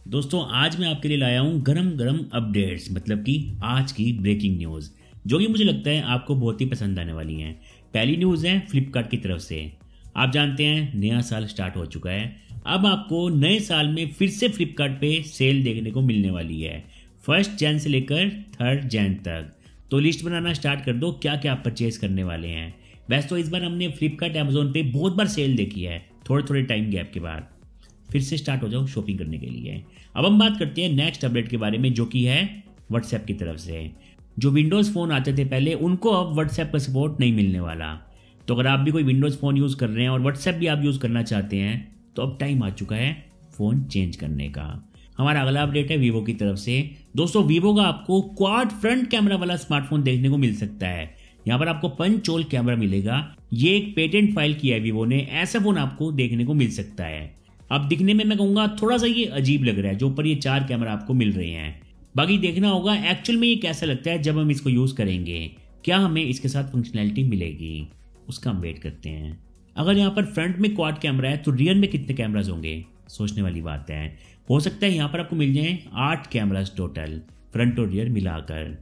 दोस्तों आज मैं आपके लिए लाया हूँ गरम गरम अपडेट्स मतलब कि आज की ब्रेकिंग न्यूज़ जो कि मुझे लगता है आपको बहुत ही पसंद आने वाली हैं। पहली न्यूज़ है फ्लिपकार्ट की तरफ से। आप जानते हैं नया साल स्टार्ट हो चुका है। अब आपको नए साल में फिर से फ्लिपकार्ट पे सेल देखने को मिलने वाली है 1 जन से लेकर 3 जन तक। तो लिस्ट बनाना स्टार्ट कर दो क्या क्या आप परचेज करने वाले हैं। वैसे तो इस बार हमने फ्लिपकार्ट अमेजोन पे बहुत बार सेल देखी है, थोड़े थोड़े टाइम गैप के बाद फिर से स्टार्ट हो जाओ शॉपिंग करने के लिए। अब हम बात करते हैं नेक्स्ट अपडेट के बारे में जो कि है व्हाट्सएप की तरफ से। जो विंडोज़ फ़ोन आते थे पहले उनको अब व्हाट्सएप का सपोर्ट नहीं मिलने वाला। तो अगर आप भी कोई विंडोज़ फ़ोन यूज़ कर रहे हैं और व्हाट्सएप भी आप यूज़ करना चाहते हैं तो अब टाइम आ चुका है फ़ोन चेंज करने का। हमारा अगला अपडेट है वीवो की तरफ से। दोस्तों वीवो का आपको क्वाड फ्रंट कैमरा वाला स्मार्टफोन देखने को मिल सकता है। यहाँ पर आपको पंच होल कैमरा मिलेगा। ये एक पेटेंट फाइल किया है वीवो ने, ऐसा फोन आपको देखने को मिल सकता है। अब दिखने में मैं कहूँगा थोड़ा सा ये अजीब लग रहा है जो ऊपर ये 4 कैमरा आपको मिल रहे हैं। बाकी देखना होगा एक्चुअल में ये कैसा लगता है जब हम इसको यूज़ करेंगे, क्या हमें इसके साथ फंक्शनैलिटी मिलेगी, उसका हम वेट करते हैं। अगर यहाँ पर फ्रंट में क्वाड कैमरा है तो रियर में कितने कैमराज होंगे, सोचने वाली बात है। हो सकता है यहाँ पर आपको मिल जाए 8 कैमराज टोटल, फ्रंट और रियर मिलाकर।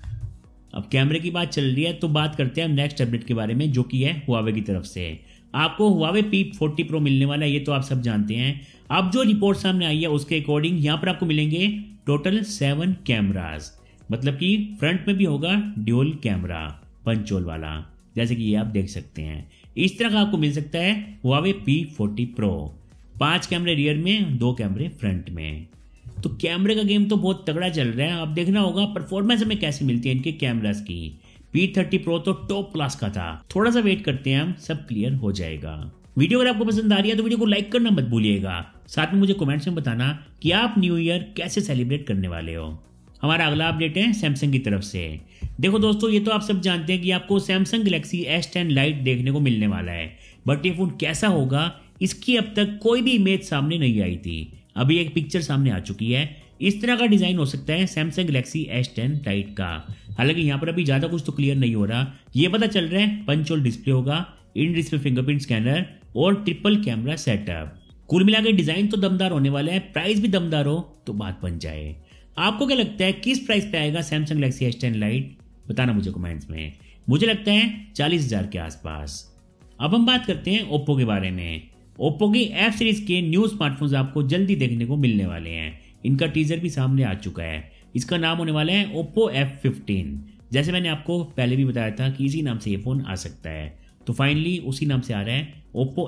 अब कैमरे की बात चल रही है तो बात करते हैं हम नेक्स्ट अपडेट के बारे में जो कि है हुआवे की तरफ से। आपको हुआवे P40 Pro मिलने वाला है, ये तो आप सब जानते हैं। अब जो रिपोर्ट सामने आई है उसके अकॉर्डिंग यहाँ पर आपको मिलेंगे टोटल 7 कैमराज, मतलब कि फ्रंट में भी होगा ड्यूल कैमरा पंच होल वाला, जैसे कि ये आप देख सकते हैं। इस तरह का आपको मिल सकता है हुआवे P40 Pro। 5 कैमरे रियर में, 2 कैमरे फ्रंट में। तो कैमरे का गेम तो बहुत तगड़ा चल रहा है। अब देखना होगा परफॉर्मेंस हमें कैसे मिलती है इनके कैमरास की। P30 Pro तो टॉप क्लास का था, थोड़ा सा वेट करते हैं हम, सब क्लियर हो जाएगा। वीडियो अगर आपको पसंद आ रही है तो वीडियो को लाइक करना मत भूलिएगा। साथ में मुझे कमेंट्स में बताना कि आप न्यू ईयर कैसे सेलिब्रेट करने वाले हो। हमारा अगला अपडेट है सैमसंग की तरफ से। देखो दोस्तों ये तो आप सब जानते हैं कि आपको सैमसंग गैलेक्सी S10 लाइट देखने को मिलने वाला है, बट ये फोन कैसा होगा इसकी अब तक कोई भी इमेज सामने नहीं आई थी। अभी एक पिक्चर सामने आ चुकी है। इस तरह का डिजाइन हो सकता है सैमसंग गैलेक्सी S10 लाइट का। हालांकि यहाँ पर अभी ज्यादा कुछ तो क्लियर नहीं हो रहा। ये पता चल रहा है पंच होल डिस्प्ले होगा, इन डिस्प्ले फिंगरप्रिंट स्कैनर और ट्रिपल कैमरा सेटअप। कुल मिलाकर डिजाइन तो दमदार होने वाला है, प्राइस भी दमदार हो तो बात बन जाए। आपको क्या लगता है किस प्राइस पे आएगा सैमसंग गैलेक्सी S10 लाइट, बताना मुझे कमेंट्स में। मुझे लगता है 40,000 के आसपास। अब हम बात करते हैं ओप्पो के बारे में। ओप्पो की F सीरीज के न्यू स्मार्टफोन्स आपको जल्दी देखने को मिलने वाले हैं। इनका टीजर भी सामने आ चुका है। इसका नाम होने वाला है ओप्पो F15। जैसे मैंने आपको पहले भी बताया था कि इसी नाम से ये फोन आ सकता है, तो फाइनली उसी नाम से आ रहा है ओप्पो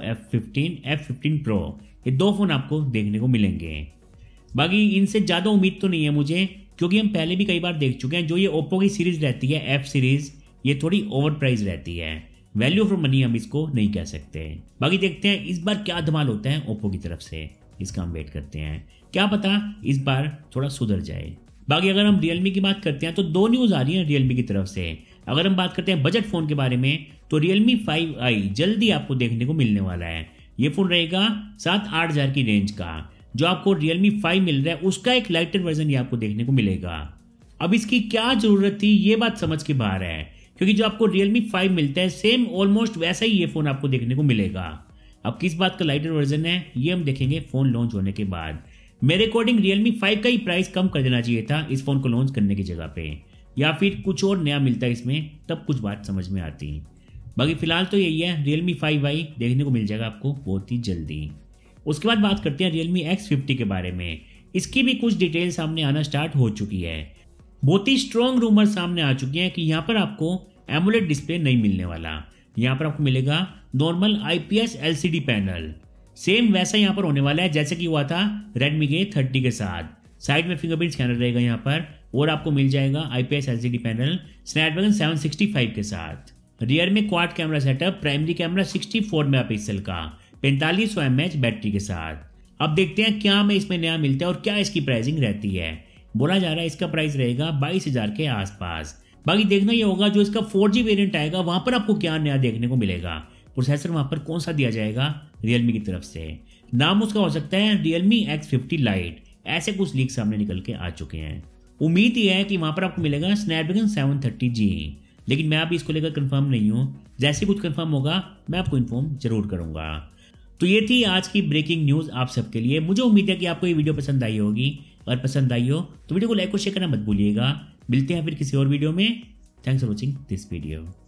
F15 Pro। ये 2 फोन आपको देखने को मिलेंगे। बाकी इनसे ज़्यादा उम्मीद तो नहीं है मुझे, क्योंकि हम पहले भी कई बार देख चुके हैं जो ये ओप्पो की सीरीज रहती है F सीरीज, ये थोड़ी ओवर प्राइस रहती है। वैल्यू फॉर मनी हम इसको नहीं कह सकते। बाकी देखते हैं इस बार क्या धमाल होता है ओप्पो की तरफ से, इसका हम वेट करते हैं। क्या पता इस बार थोड़ा सुधर जाए। बाकी अगर हम रियलमी की बात करते हैं तो 2 न्यूज़ आ रही है रियलमी की तरफ से। अगर हम बात करते हैं बजट फ़ोन के बारे में तो रियलमी 5i जल्दी आपको देखने को मिलने वाला है। ये फ़ोन रहेगा 7-8 हज़ार की रेंज का। जो आपको रियलमी 5 मिल रहा है उसका एक लाइटर वर्जन ये आपको देखने को मिलेगा। अब इसकी क्या ज़रूरत थी ये बात समझ के बाहर है, क्योंकि जो आपको रियलमी 5 मिलता है सेम ऑलमोस्ट वैसा ही ये फ़ोन आपको देखने को मिलेगा। अब किस बात का लाइटर वर्जन है ये हम देखेंगे फ़ोन लॉन्च होने के बाद। मेरे अकॉर्डिंग रियलमी 5 का ही प्राइस कम कर देना चाहिए था इस फोन को लॉन्च करने की जगह पे, या फिर कुछ और नया मिलता है इसमें, तब कुछ बात समझ में आती। बाकी फिलहाल तो यही है, रियलमी 5i देखने को मिल जाएगा आपको बहुत ही जल्दी। उसके बाद बात करते हैं रियलमी X50 के बारे में। इसकी भी कुछ डिटेल सामने आना स्टार्ट हो चुकी है। बहुत ही स्ट्रॉन्ग रूमर सामने आ चुकी है कि यहाँ पर आपको एमोलेड डिस्प्ले नहीं मिलने वाला। यहाँ पर आपको मिलेगा normal IPS LCD panel. Same वैसा यहाँ पर होने वाला है जैसे कि हुआ था Redmi के 30 के साथ। साइड में फिंगरप्रिंट स्कैनर रहेगा यहाँ पर, और आपको मिल जाएगा IPS LCD पैनल स्नैपड्रैगन 765 के साथ। रियर में quad camera setup, primary camera 64 megapixel का 4500 mAh बैटरी के साथ। अब देखते हैं क्या हमें इसमें नया मिलता है और क्या इसकी प्राइसिंग रहती है। बोला जा रहा है इसका प्राइस रहेगा 22,000 के आसपास। बाकी देखना ये होगा जो इसका 4G वेरिएंट आएगा वहां पर आपको क्या नया देखने को मिलेगा। प्रोसेसर वहां पर कौन सा दिया जाएगा रियलमी की तरफ से, नाम उसका हो सकता है रियलमी X50 लाइट। ऐसे कुछ लीक सामने निकल के आ चुके हैं। उम्मीद ये है कि वहां पर आपको मिलेगा स्नैपड्रैगन 730G, लेकिन मैं अभी इसको लेकर कंफर्म नहीं हूँ। जैसे कुछ कंफर्म होगा मैं आपको इन्फॉर्म जरूर करूंगा। तो ये थी आज की ब्रेकिंग न्यूज़ आप सबके लिए। मुझे उम्मीद है कि आपको ये वीडियो पसंद आई होगी, और पसंद आई हो तो वीडियो को लाइक और शेयर करना मत भूलिएगा। मिलते हैं फिर किसी और वीडियो में। Thanks for watching this video.